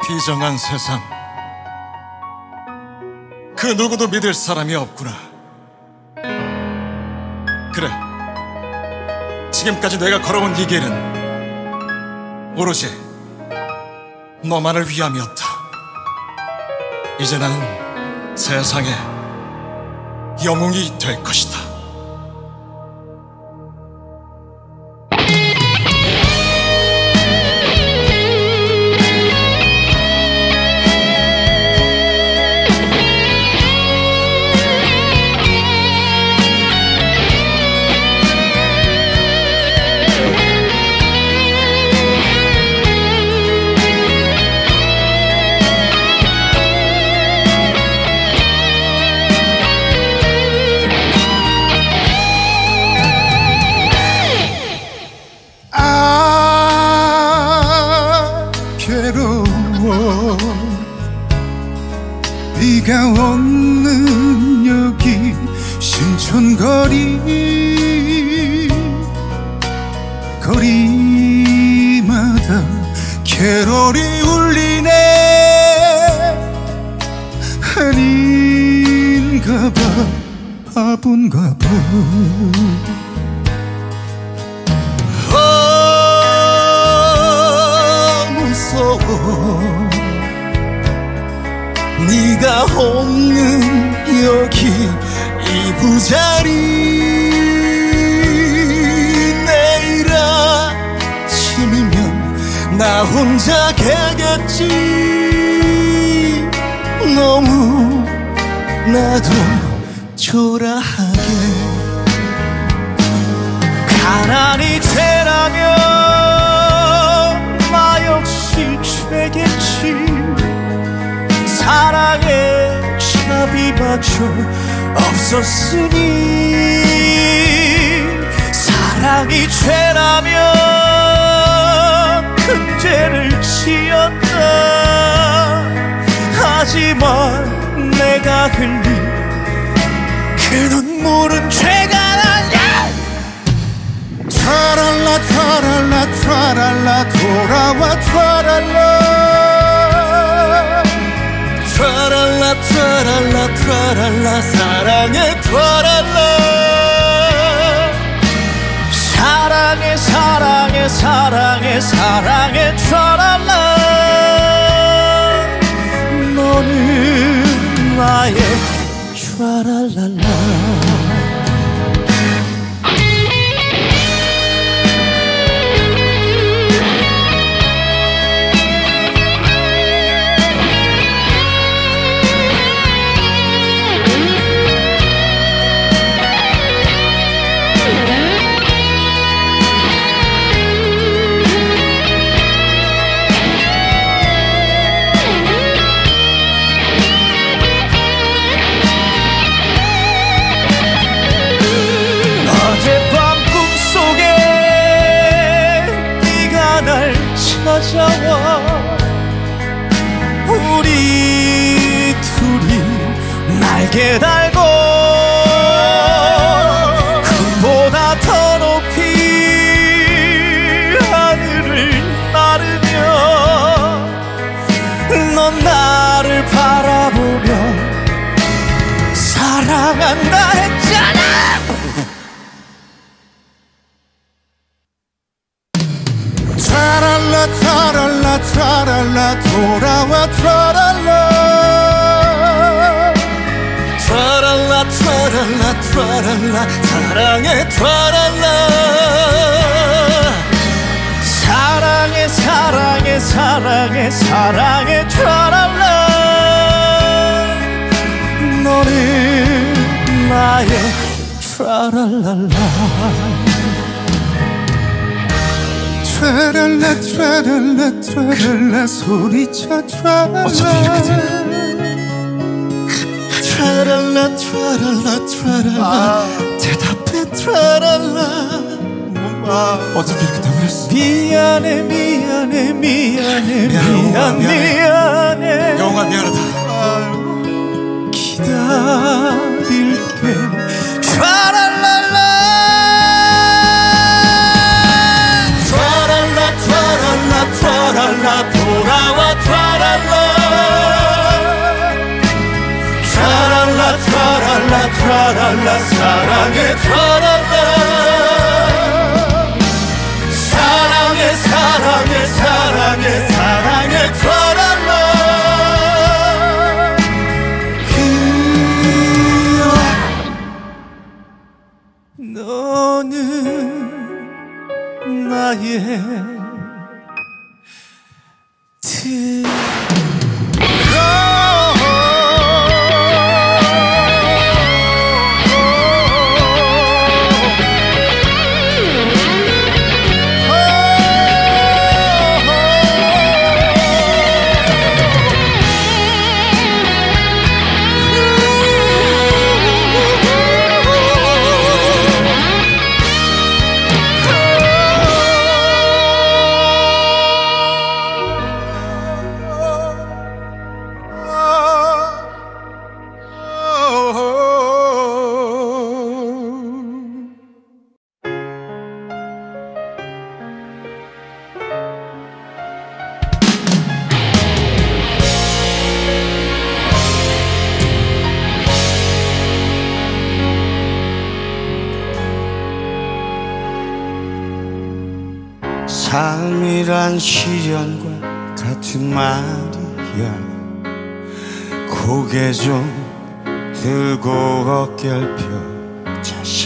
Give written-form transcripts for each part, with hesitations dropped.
비정한 세상, 그 누구도 믿을 사람이 없구나. 그래, 지금까지 내가 걸어온 이 길은 오로지 너만을 위함이었다. 이제 나는 세상의 영웅이 될 것이다. 괴로워 네가 없는 여기 신촌거리 거리마다 캐롤이 울리네. 아닌가봐 바본가봐. 네가 없는 여기 이 부자리 내일 아침이면 나 혼자 개겠지. 너무 나도 초라하게 가난이 죄라면 나 역시 죄겠지. 사랑의 차비마저 없었으니 사랑이 죄라면 큰 죄를 지었다. 하지만 내가 흘린 그 눈물은 죄가 아니야. 트랄라 트랄라 트랄라 돌아와 트랄라 트랄라 트랄라 트랄라 사랑해 트랄라 사랑해 사랑해 사랑해 사랑해 트랄라 너는 나의 트랄랄라. 찾아와 우리 둘이 날개 달고 금보다 더 높이 하늘을 나르며 넌 나를 바라보며 사랑한다 했잖아. 트랄라 트랄라 트랄라 돌아와 트랄라 트랄라 트랄라 트랄라 사랑해 트랄라 사랑해 사랑해 사랑해 사랑해 트랄라 너는 나의 트랄랄라. 트랄라 트랄라 트랄라 소리쳐 트랄라 트랄라 트랄라 트랄라 대답해 트랄라 어차피 이렇게 돼버렸어. 미안해 미안해 미안해 미안 미안해 영웅아 미안하다. 기다릴게 트랄랄라 트랄라 트랄라 돌아와 트랄라 사랑해 트라랄라 사랑해 사랑해 사랑해 사랑해 트라랄라 그녀 너는 나의 삶이란 시련과 같은 말이야. 고개 좀 들고 어깨를 펴자샤.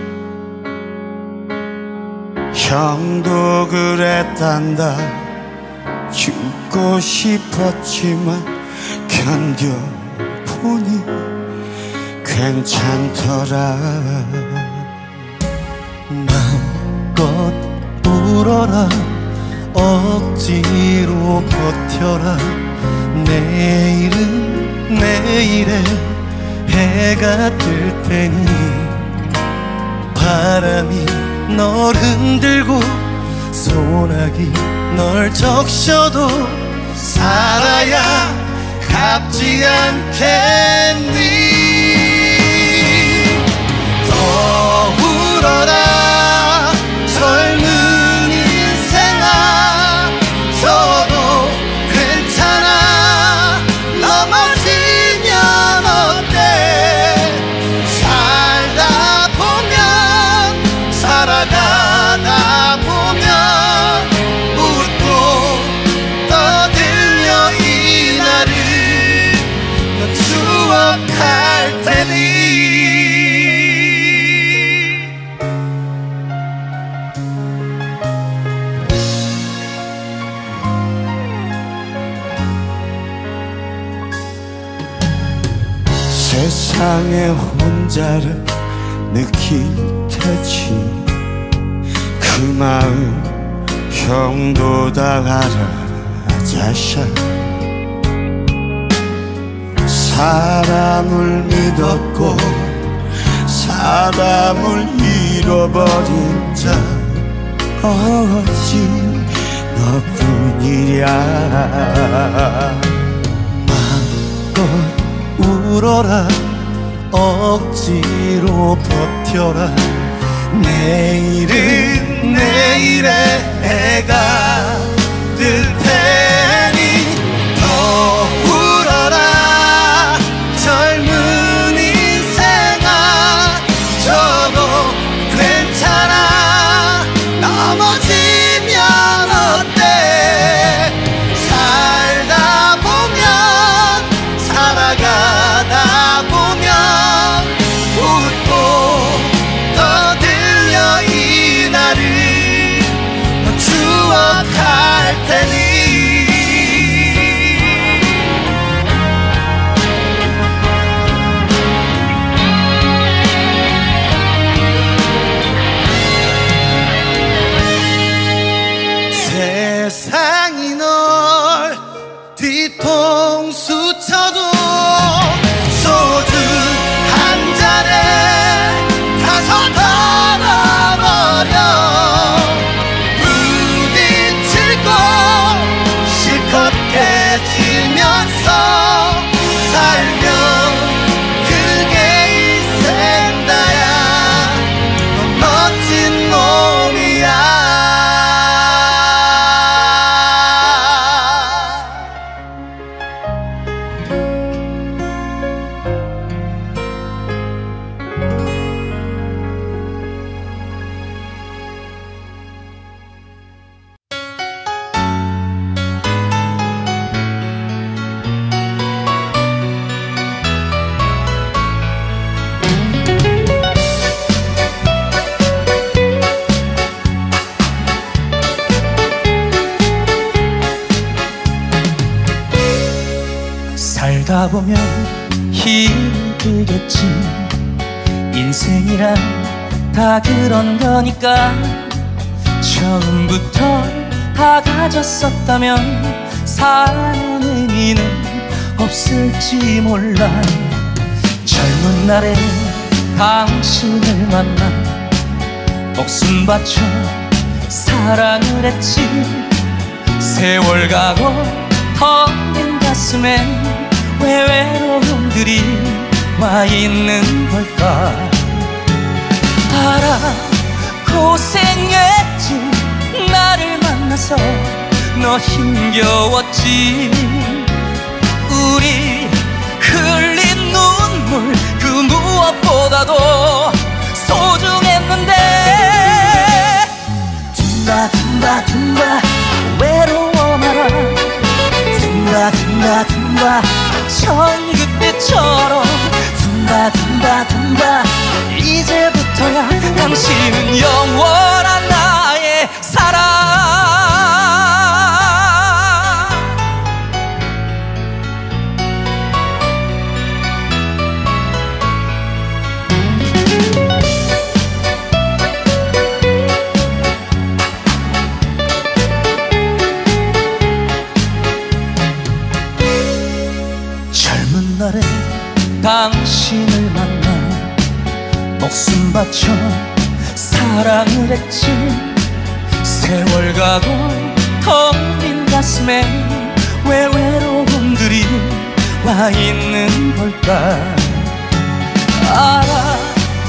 형도 그랬단다. 죽고 싶었지만 견뎌보니 괜찮더라. 마음껏 울어라. 억지로 버텨라. 내일은 내일에 해가 뜰 테니 바람이 널 흔들고 소나기 널 적셔도 살아야 갚지 않겠니. 더 울어라 젊은 인생아. 서도 괜찮아. 넘어지면 어때. 살다 보면 살아가다 보면 웃고 떠들며 이 날을 넌 추억할 테니. 세상에 혼자를 느낄 테지. 그 마음 형도 다 알아 자샤. 사람을 믿었고 사람을 잃어버린 자 오직 너뿐이랴. 마음껏 울어라. 억지로 버텨라. 내일은 내일에 해가 뜰 테니 더 울어라 젊은 인생아. 저도 괜찮아. 넘어지면 어때. 살다 보면 살아가다 보면 웃고 떠들려 이 날을 넌 추억할 테니. 살다 보면 힘들겠지. 인생이란 다 그런 거니까. 처음부터 다 가졌었다면 사는 의미는 없을지 몰라. 젊은 날에 당신을 만나 목숨 바쳐 사랑을 했지. 세월 가고 텅빈 가슴엔 왜 외로움들이 와 있는 걸까. 알아, 고생했지. 나를 만나서 너 힘겨웠지. 우리 흘린 눈물 그 무엇보다도 소중했는데. 둥가 둥가 둥가 외로워 마라. 둥가 둥가 둥가 전 그때처럼. 둥가 둥가 둥가 이제부터야 당신은 영원한 나의 사랑. 젊은 날에 당신을 만나 목숨 바쳐 사랑을 했지. 세월 가고 텅 빈 가슴에 왜 외로움들이 와 있는 걸까. 알아,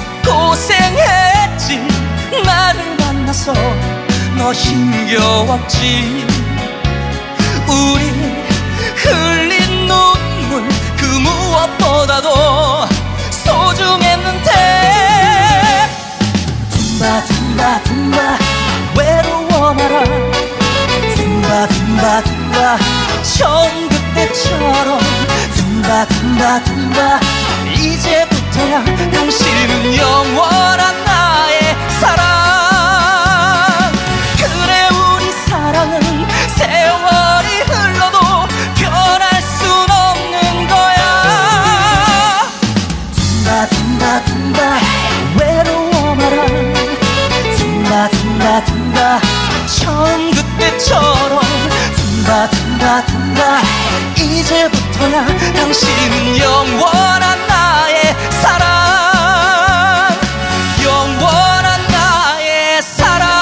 고생했지. 나를 만나서 너 힘겨웠지. 우리 흘린 눈물 그 무엇보다도 소중했는데. 둥가 둥가 둥가 외로워 마라. 둥가 둥가 둥가 처음 그때처럼. 둥가 둥가 둥가 이제부터야 당신은 영원한 나의 사랑. 그래, 우리 사랑은 세월이 흘러도 변할 순 없는 거야. 둥가 둥가 둥가 외로워 마라. 둥가 둥가 둥가 처음 그때처럼. 둥가 둥가 둥가 이제부터야 당신은 영원한 나의 사랑. 영원한 나의 사랑.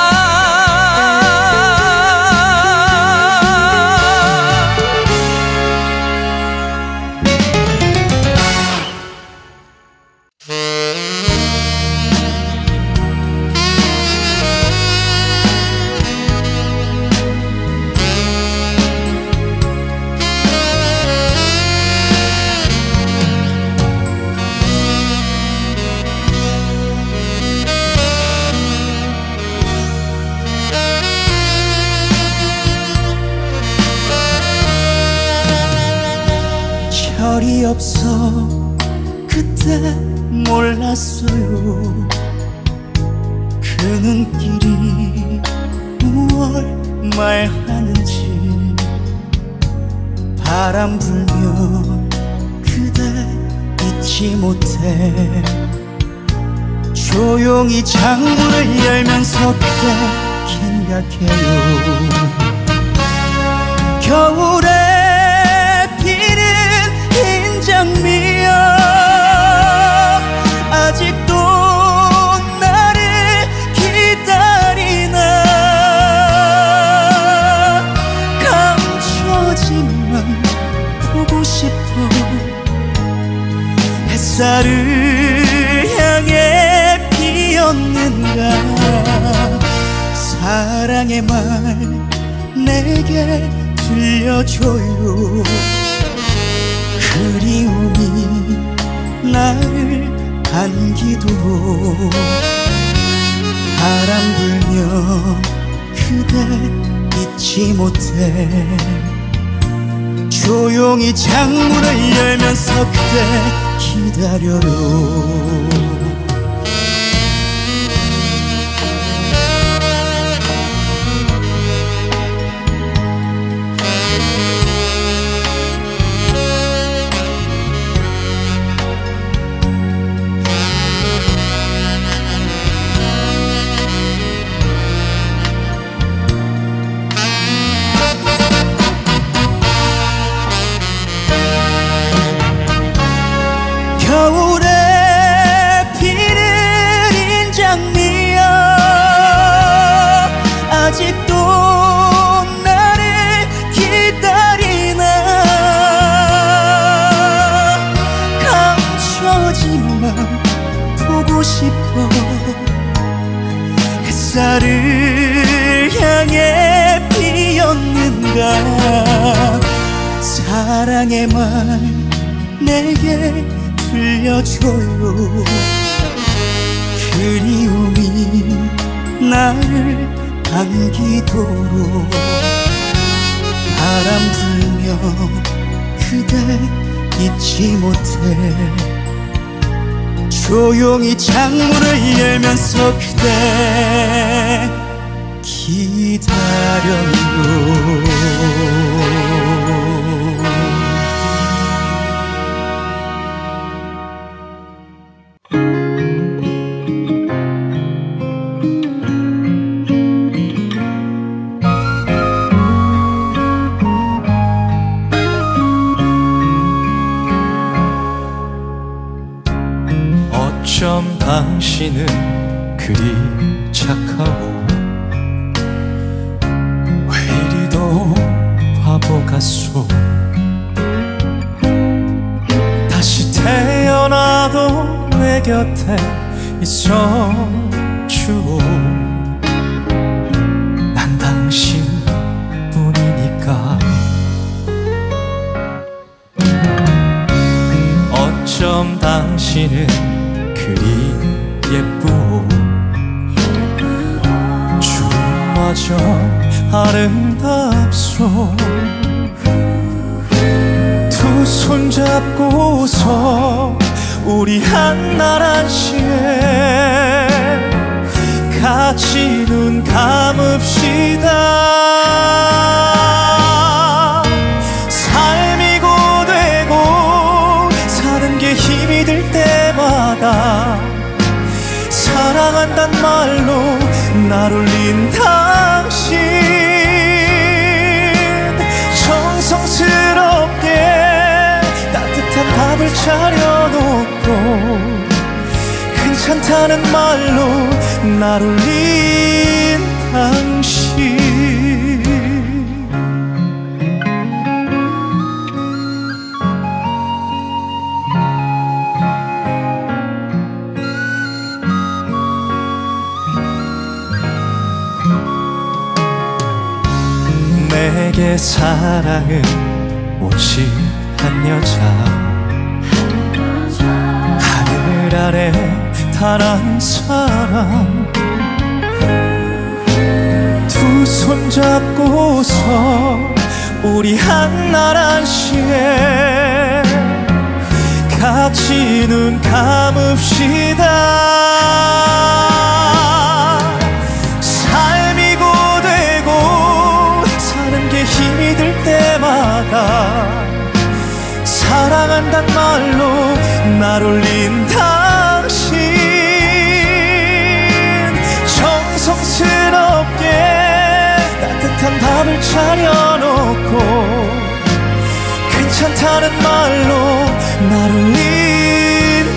별이 없어 그때 몰랐어요. 그 눈길이 무얼 말하는지. 바람 불면 그대 잊지 못해. 조용히 창문을 열면서 그대 생각해요. 겨울에 장미여 아직도 나를 기다리나. 감춰지만 보고 싶어. 햇살을 향해 피었는가. 사랑의 말 내게 들려줘요. 그리움이 나를 안기도록. 바람 불면 그대 잊지 못해. 조용히 창문을 열면서 그대 기다려요. 아직도 나를 기다리나. 감춰진 맘 보고 싶어. 햇살을 향해 피었는가. 사랑의 말 내게 들려줘요. 그리움이 나를 안기도록. 바람 불며 그대 잊지 못해. 조용히 창문을 열면서 그대 기다려요. 어쩜 당신은 그리 착하고 왜 이리도 바보 같소. 다시 태어나도 내 곁에 있어주오. 난 당신뿐이니까. 어쩜 당신은 그리 예쁘오. 주마저 아름답소. 두 손 잡고서 우리 한나라시에 같이 눈 감읍시다. 삶이 고되고 사는 게 힘이 들 때마다 사랑한단 말로 날 울린 당신. 정성스럽게 따뜻한 밥을 차려놓고 괜찮다는 말로 날 울린 당신. 내게 사랑은 오직 한 여자. 하늘 아래 단 한 사람. 두 손 잡고서 우리 한나라시에 같이 눈 감읍시다. 삶이 고되고 사는 게 힘이 들 때마다 사랑한단 말로 날 울린 당신. 정성스럽게 따뜻한 밥을 차려놓고 괜찮다는 말로 날 울린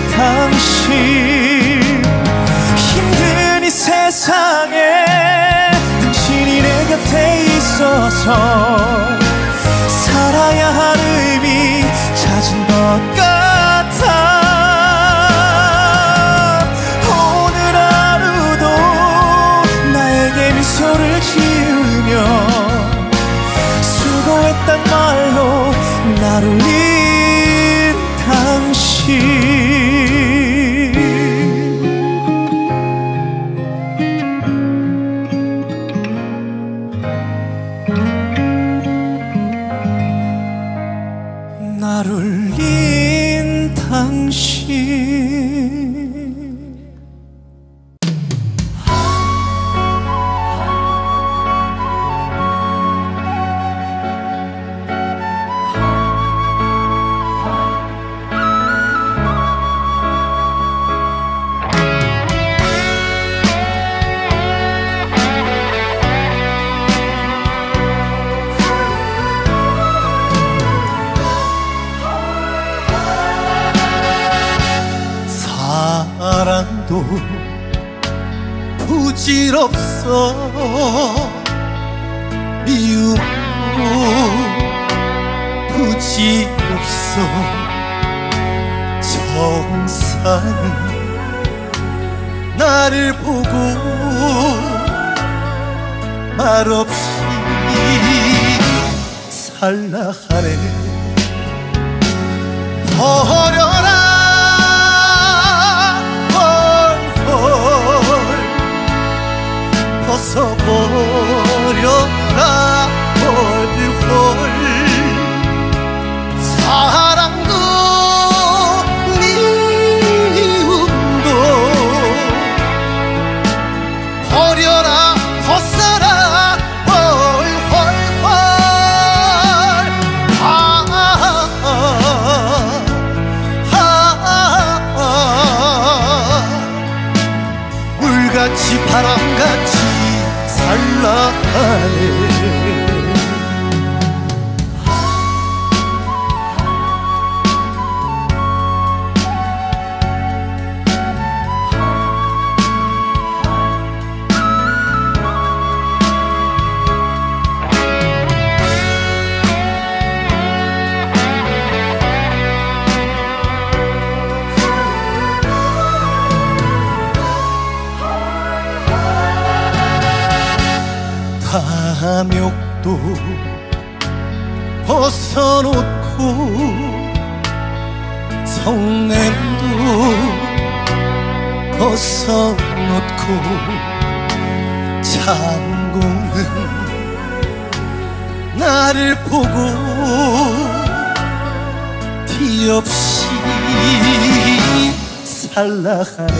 당신. 힘든 이 세상에 당신이 내 곁에 있어서 살아야 할 의미 찾은 것 같아. 오늘 하루도 나에게 미소를 지으며 수고했단 말로 날 울린 당신. 날 울린 당신. 사랑도 부질없어. 미움도 굳이 없어. 정사는 나를 보고 말없이 살라하네. 버려라 헐헐 벗어버려라 헐헐. 사랑도 미움도 버려라 벗어라 헐헐헐. 물같이 바람같이 살라하네. 탐욕도 벗어놓고 성냄도 벗어놓고 창공은 나를 보고 티 없이 살라하네.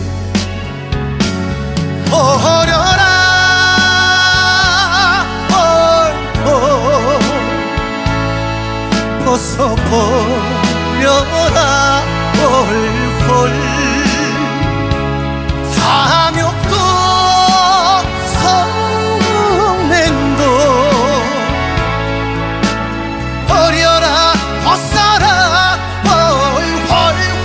버려라 벗어버려라 헐헐. 탐욕도 성냄도 버려라 벗어라 헐헐헐.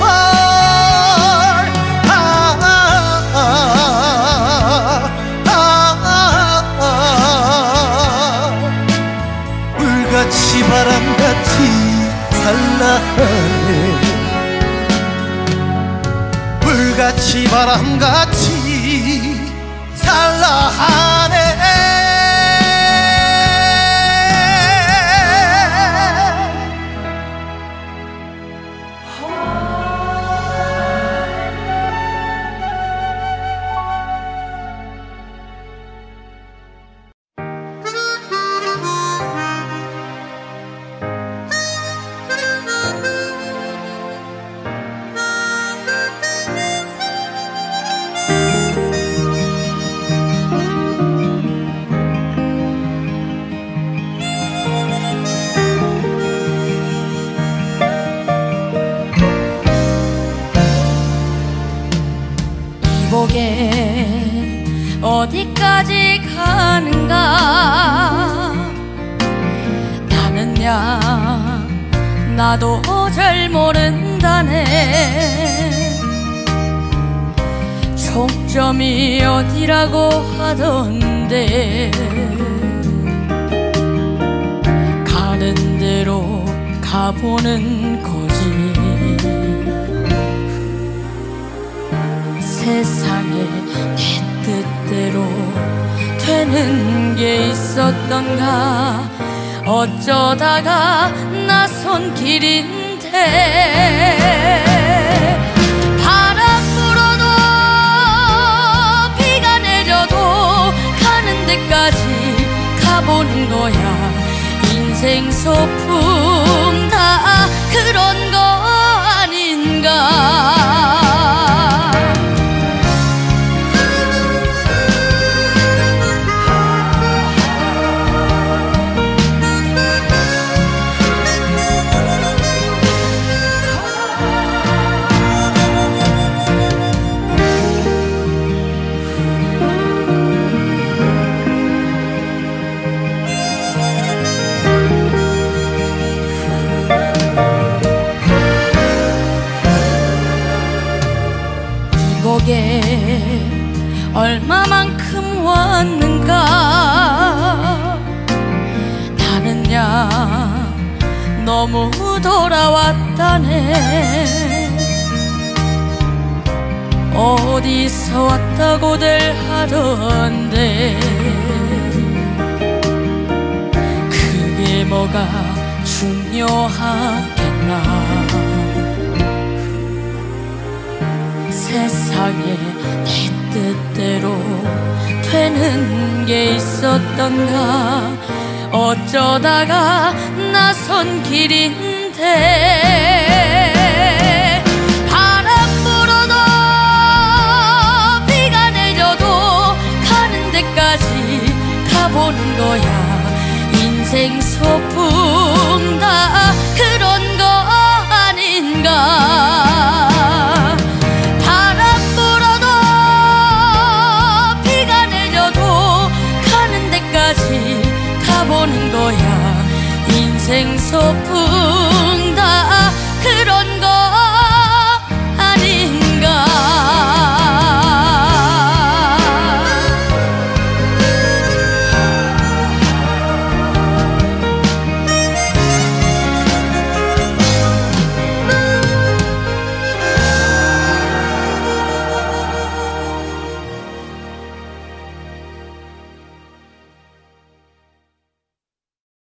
물같이 바람같이 살라하네. 물같이 바람같이 살라하네. 어디까지 가는가. 나는야 나도 잘 모른다네. 종점이 어디라고 하던데 가는 대로 가보는 거지. 세상에 내 뜻대로 되는 게 있었던가. 어쩌다가 나선 길인데 바람 불어도 비가 내려도 가는 데까지 가보는 거야. 인생 소풍 다 그런 거 아닌가. 얼마만큼 왔는가. 너무 돌아왔다네. 어디서 왔다고들 하던데 그게 뭐가 중요하겠나. 세상에 내 뜻대로 되는 게 있었던가. 어쩌다가 나선 길인데 바람 불어도 비가 내려도 가는 데까지 가보는 거야. 인생 소풍 다 그런 거 아닌가. 바람 불어도 비가 내려도 가는 데까지 가보는 거야. 인생 소풍